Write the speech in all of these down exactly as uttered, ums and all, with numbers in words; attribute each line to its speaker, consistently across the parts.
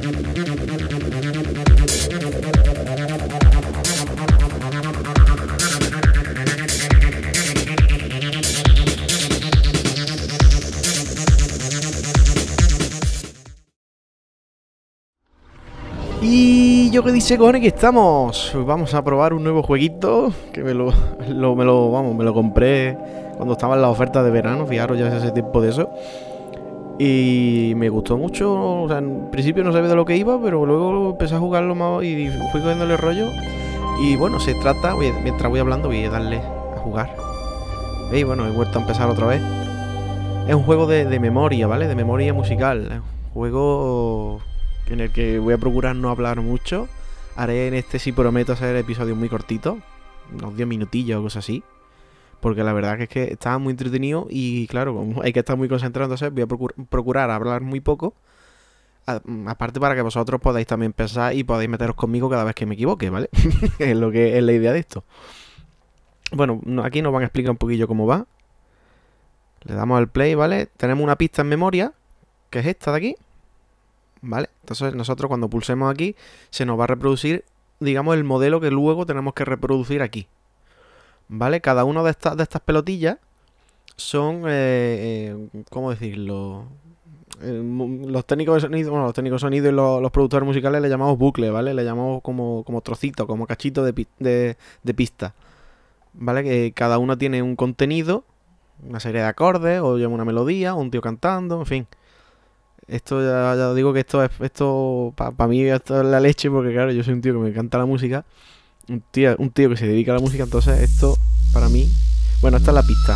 Speaker 1: Y yo que dice, cojones, que estamos. Vamos a probar un nuevo jueguito que me lo, lo, me lo, vamos, me lo compré cuando estaba en la oferta de verano. Fijaros, ya hace tiempo de eso. Y me gustó mucho. O sea, en principio no sabía de lo que iba, pero luego empecé a jugarlo más y fui cogiéndole rollo. Y bueno, se trata, voy, mientras voy hablando voy a darle a jugar. ¿Veis? Bueno, he vuelto a empezar otra vez. Es un juego de, de memoria, ¿vale? De memoria musical. Es un juego en el que voy a procurar no hablar mucho. Haré en este, sí prometo, hacer episodios muy cortitos, unos diez minutillos o cosas así, porque la verdad que es que estaba muy entretenido y claro, como hay que estar muy concentrado, entonces voy a procur procurar hablar muy poco, a aparte para que vosotros podáis también pensar y podáis meteros conmigo cada vez que me equivoque, ¿vale? Es lo que es la idea de esto. Bueno, aquí nos van a explicar un poquillo cómo va. Le damos al play, ¿vale? Tenemos una pista en memoria, que es esta de aquí, ¿vale? Entonces nosotros cuando pulsemos aquí se nos va a reproducir, digamos, el modelo que luego tenemos que reproducir aquí, ¿vale? Cada una de estas de estas pelotillas son, eh, eh, ¿cómo decirlo? Eh, los técnicos de sonido, bueno, los técnicos de sonido y los, los productores musicales le llamamos bucle, ¿vale? Le llamamos como, como trocito, como cachito de, de, de pista, ¿vale? Que cada una tiene un contenido, una serie de acordes, o llama una melodía, o un tío cantando, en fin. Esto ya, ya digo que esto es, esto para pa mí esto es la leche, porque claro, yo soy un tío que me encanta la música, un tío, un tío que se dedica a la música, entonces esto para mí, bueno, esta es la pista.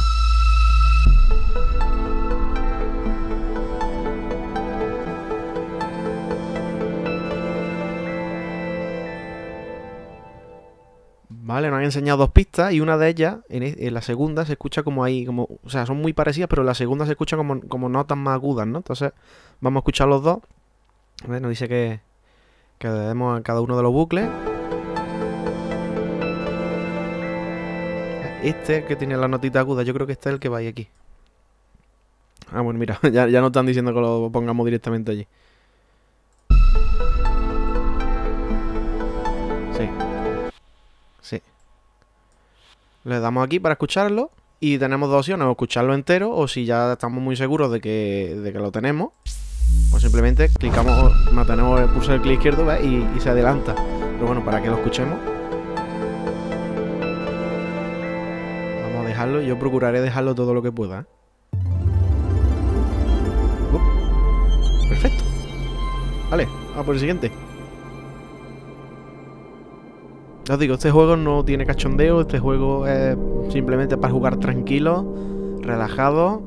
Speaker 1: Vale, nos han enseñado dos pistas y una de ellas, en, en la segunda, se escucha como ahí, como, o sea, son muy parecidas, pero en la segunda se escucha como, como notas más agudas, ¿no? Entonces, vamos a escuchar los dos. A ver, nos dice que, que le demos a cada uno de los bucles. Este que tiene la notita aguda, yo creo que este es el que va ahí aquí. Ah, bueno, mira, ya, ya nos están diciendo que lo pongamos directamente allí. Sí. Sí. Le damos aquí para escucharlo y tenemos dos opciones, o escucharlo entero, o si ya estamos muy seguros de que, de que lo tenemos, pues simplemente clicamos, mantenemos el pulsar el clic izquierdo, ¿ves? Y, y se adelanta. Pero bueno, para que lo escuchemos, vamos a dejarlo. Yo procuraré dejarlo todo lo que pueda, ¿eh? Uh, perfecto. Vale, vamos por el siguiente. Ya os digo, este juego no tiene cachondeo, este juego es simplemente para jugar tranquilo, relajado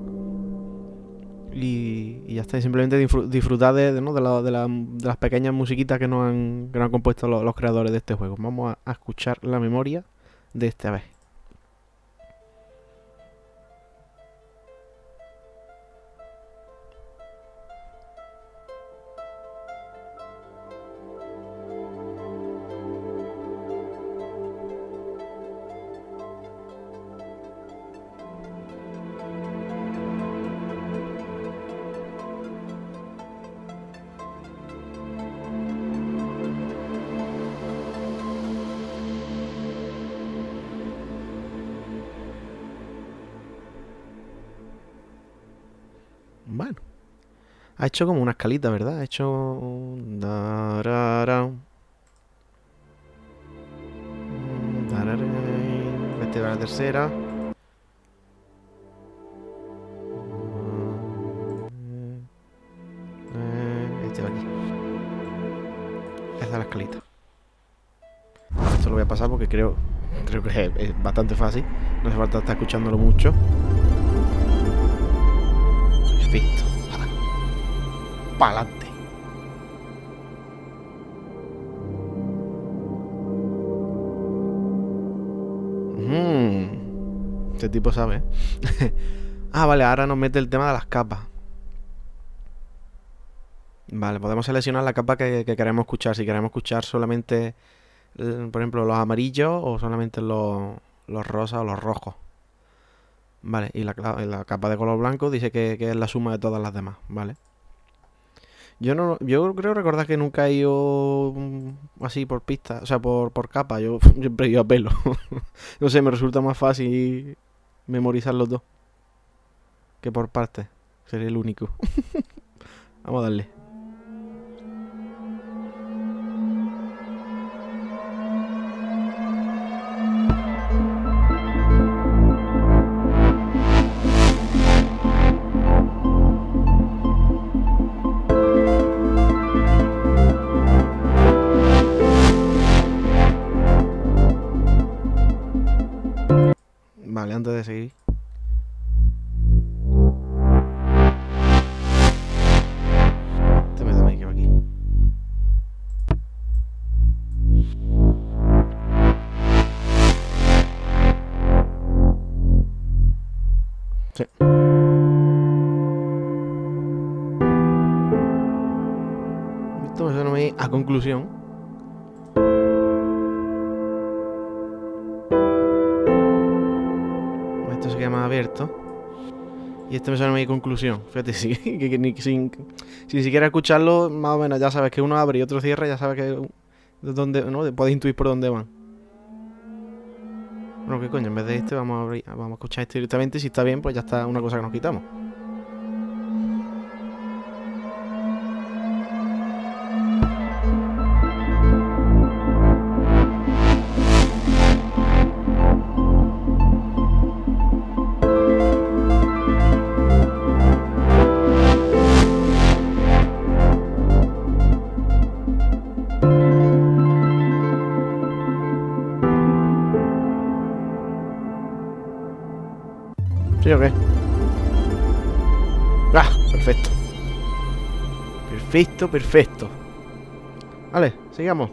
Speaker 1: y, y ya está, simplemente disfrutar de, de, ¿no? de, la, de, la, de las pequeñas musiquitas que nos han, que nos han compuesto los, los creadores de este juego. Vamos a, a escuchar la memoria de esta vez. Bueno, ha hecho como una escalita, ¿verdad? Ha hecho... Este va a la tercera. Este va aquí. Esta es la escalita. Esto lo voy a pasar porque creo, creo que es, es bastante fácil. No hace falta estar escuchándolo mucho. Perfecto. Para adelante. Mm. Este tipo sabe, ¿eh? Ah, vale, ahora nos mete el tema de las capas. Vale, podemos seleccionar la capa que, que queremos escuchar. Si queremos escuchar solamente, por ejemplo, los amarillos o solamente los, los rosas o los rojos. Vale, y la, la capa de color blanco dice que, que es la suma de todas las demás, ¿vale? Yo no, yo creo recordar que nunca he ido mm, así por pista, o sea, por, por capa. Yo siempre he ido a pelo. No sé, me resulta más fácil memorizar los dos que por partes. Sería el único. Vamos a darle. Vale, antes de seguir. Te meto aquí, aquí. Sí. Esto me suena muy a conclusión. Esto se queda más abierto. Y este me suena muy a conclusión. Fíjate, sí, que, que ni, sin, sin siquiera escucharlo, más o menos ya sabes que uno abre y otro cierra, ya sabes que de dónde, ¿no? Puedes intuir por dónde van. Bueno, qué coño, en vez de este vamos a abrir, vamos a escuchar este directamente. Si está bien, pues ya está una cosa que nos quitamos. ¿Sí o qué? ¡Ah! Perfecto. Perfecto, perfecto. Vale, sigamos.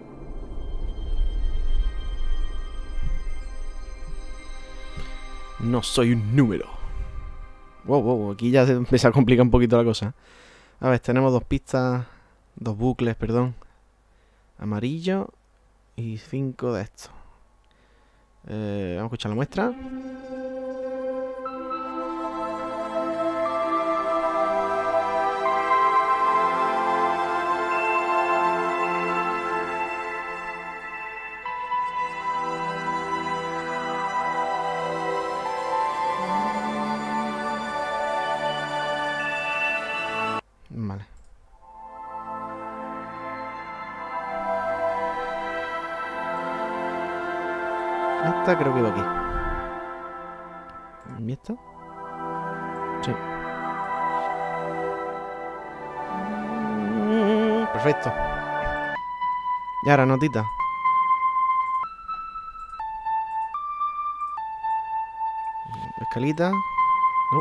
Speaker 1: No soy un número. Wow, wow, aquí ya se empieza a complicar un poquito la cosa. A ver, tenemos dos pistas, dos bucles, perdón. Amarillo y cinco de estos. Eh, vamos a escuchar la muestra. Vale. Esta creo que va aquí. ¿Y esta? Sí. Perfecto. Y ahora notita. Escalita. No.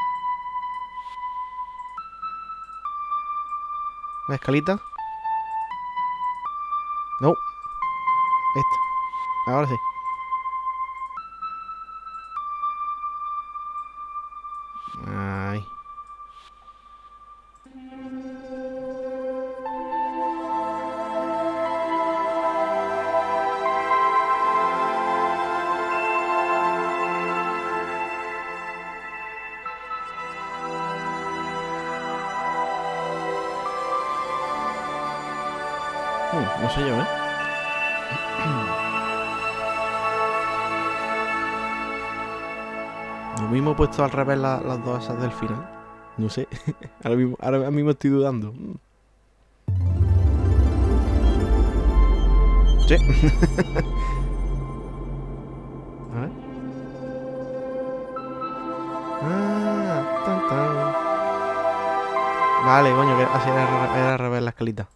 Speaker 1: Una escalita. No. Esta. Ahora sí. Ay. Hmm, no sé yo, ¿eh? Lo mismo he puesto al revés la, las dos esas del final. No sé. Ahora mismo, ahora mismo estoy dudando. Sí. A ver. Ah, tan, tan. Vale, coño, que así era, era al revés la escalita.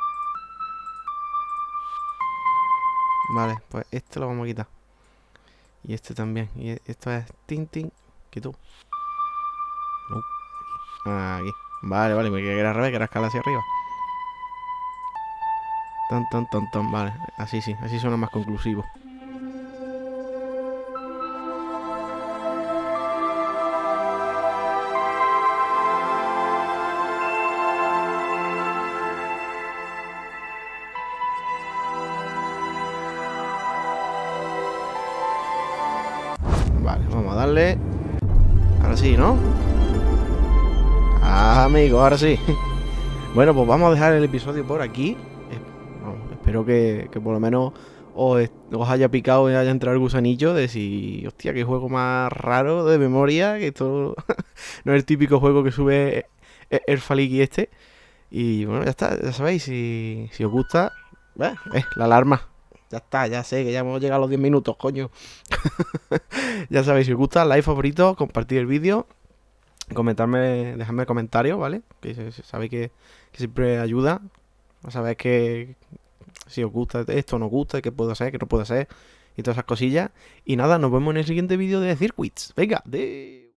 Speaker 1: Vale, pues este lo vamos a quitar. Y este también. Y esto es tin tin. Quito. No. Aquí. Ah, aquí. Vale, vale, me quedé que era al revés, que era escala hacia arriba. Tan, tan, tan, tan. Vale, así sí, así suena más conclusivo. Vale, vamos a darle. Ahora sí, ¿no? Ah, amigo, ahora sí. Bueno, pues vamos a dejar el episodio por aquí. Eh, vamos, espero que, que por lo menos os, os haya picado y haya entrado el gusanillo de si, hostia, qué juego más raro de memoria, que esto no es el típico juego que sube el, el Faliki este. Y bueno, ya está, ya sabéis, si, si os gusta, eh, eh, la alarma. Ya está, ya sé que ya hemos llegado a los diez minutos, coño. Ya sabéis, si os gusta, like, favorito, compartir el vídeo, comentarme, dejadme comentarios, ¿vale? Que se- se- sabéis que, que siempre ayuda. A saber que si os gusta esto, no os gusta, qué puedo hacer, qué no puedo hacer y todas esas cosillas. Y nada, nos vemos en el siguiente vídeo de Circuits. Venga, de...